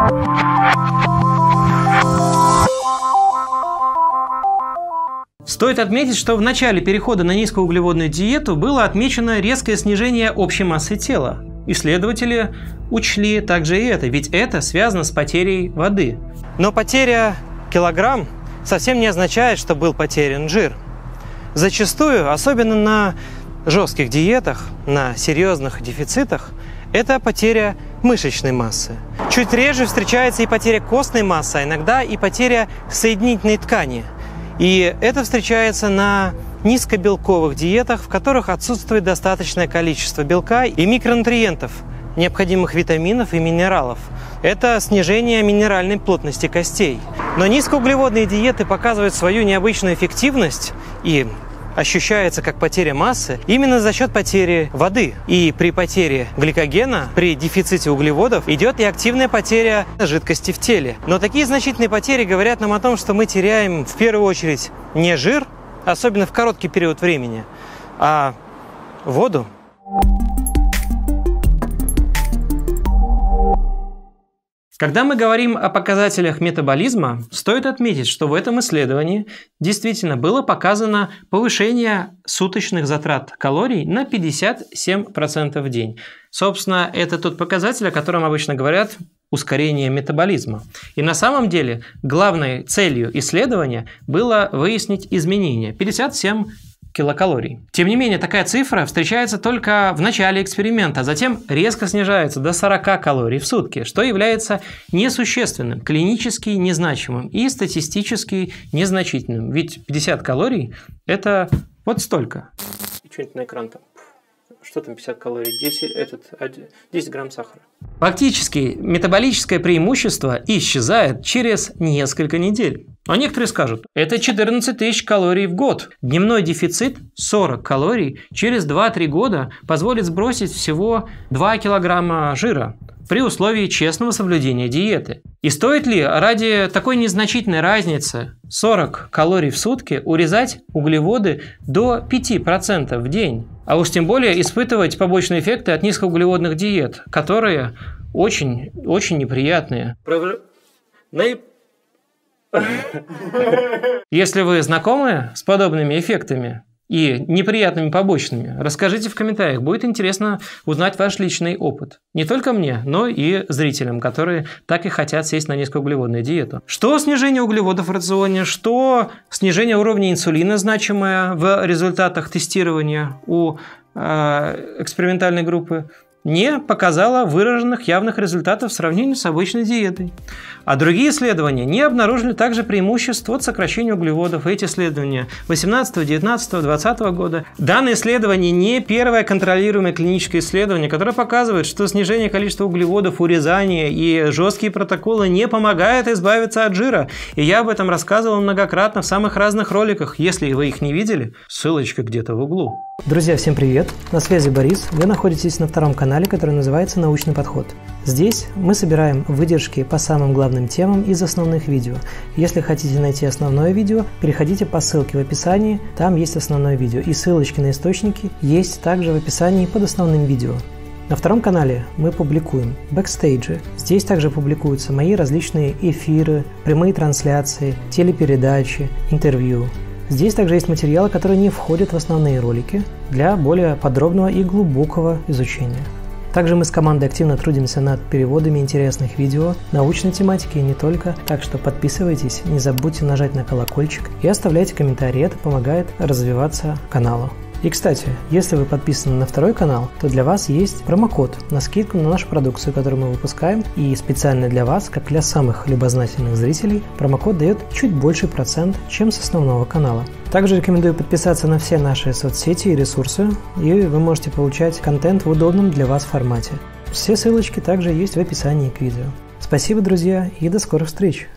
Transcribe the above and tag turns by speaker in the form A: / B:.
A: Стоит отметить, что в начале перехода на низкоуглеводную диету было отмечено резкое снижение общей массы тела. Исследователи учли также и это, ведь это связано с потерей воды. Но потеря килограмм совсем не означает, что был потерян жир. Зачастую, особенно на жестких диетах, на серьезных дефицитах, это потеря мышечной массы. Чуть реже встречается и потеря костной массы, а иногда и потеря соединительной ткани. И это встречается на низкобелковых диетах, в которых отсутствует достаточное количество белка и микронутриентов, необходимых витаминов и минералов. Это снижение минеральной плотности костей. Но низкоуглеводные диеты показывают свою необычную эффективность и ощущается как потеря массы именно за счет потери воды. И при потере гликогена, при дефиците углеводов, идет и активная потеря жидкости в теле. Но такие значительные потери говорят нам о том, что мы теряем в первую очередь не жир, особенно в короткий период времени, а воду. Когда мы говорим о показателях метаболизма, стоит отметить, что в этом исследовании действительно было показано повышение суточных затрат калорий на 57% в день. Собственно, это тот показатель, о котором обычно говорят ускорение метаболизма. И на самом деле главной целью исследования было выяснить изменения 57 килокалорий. Тем не менее, такая цифра встречается только в начале эксперимента, а затем резко снижается до 40 калорий в сутки, что является несущественным, клинически незначимым и статистически незначительным. Ведь 50 калорий – это вот столько. Что-нибудь на экран там. Что там 50 калорий? 10 грамм сахара. Фактически, метаболическое преимущество исчезает через несколько недель. А некоторые скажут, это 14 тысяч калорий в год. Дневной дефицит 40 калорий через 2-3 года позволит сбросить всего 2 килограмма жира при условии честного соблюдения диеты. И стоит ли ради такой незначительной разницы 40 калорий в сутки урезать углеводы до 5% в день? А уж тем более испытывать побочные эффекты от низкоуглеводных диет, которые очень неприятные. Если вы знакомы с подобными эффектами и неприятными побочными, расскажите в комментариях. Будет интересно узнать ваш личный опыт. Не только мне, но и зрителям, которые так и хотят сесть на низкоуглеводную диету. Что снижение углеводов в рационе, что снижение уровня инсулина, значимое в результатах тестирования у экспериментальной группы, не показало выраженных явных результатов в сравнении с обычной диетой. А другие исследования не обнаружили также преимуществ от сокращения углеводов. Эти исследования 18, 19, 20 года. Данное исследование не первое контролируемое клиническое исследование, которое показывает, что снижение количества углеводов, урезание и жесткие протоколы не помогают избавиться от жира. И я об этом рассказывал многократно в самых разных роликах. Если вы их не видели, ссылочка где-то в углу.
B: Друзья, всем привет! На связи Борис. Вы находитесь на втором канале, который называется «Научный подход». Здесь мы собираем выдержки по самым главным темам из основных видео. Если хотите найти основное видео, переходите по ссылке в описании, там есть основное видео. И ссылочки на источники есть также в описании под основным видео. На втором канале мы публикуем бэкстейджи. Здесь также публикуются мои различные эфиры, прямые трансляции, телепередачи, интервью. Здесь также есть материалы, которые не входят в основные ролики для более подробного и глубокого изучения. Также мы с командой активно трудимся над переводами интересных видео, научной тематики и не только, так что подписывайтесь, не забудьте нажать на колокольчик и оставляйте комментарии, это помогает развиваться каналу. И, кстати, если вы подписаны на второй канал, то для вас есть промокод на скидку на нашу продукцию, которую мы выпускаем, и специально для вас, как для самых любознательных зрителей, промокод дает чуть больше процент, чем с основного канала. Также рекомендую подписаться на все наши соцсети и ресурсы, и вы можете получать контент в удобном для вас формате. Все ссылочки также есть в описании к видео. Спасибо, друзья, и до скорых встреч!